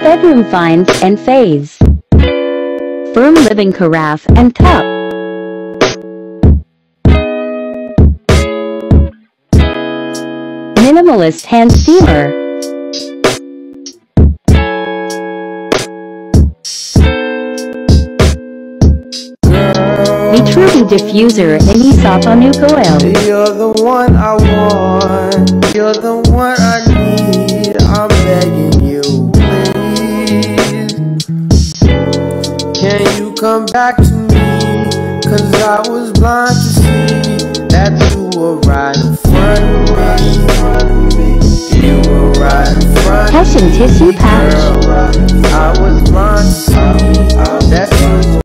bedroom finds and phase. Firm living carafe and cup. Minimalist hand steamer. Vitruvi diffuser and Isapanuke oil. You're the one I want. You're the one I need. I'm begging you, please. Can you come back to me? 'Cause I was blind to see that you were right in front of me. You were right in front of me. Hessian tissue pouch. Girl, I was blind to see that you were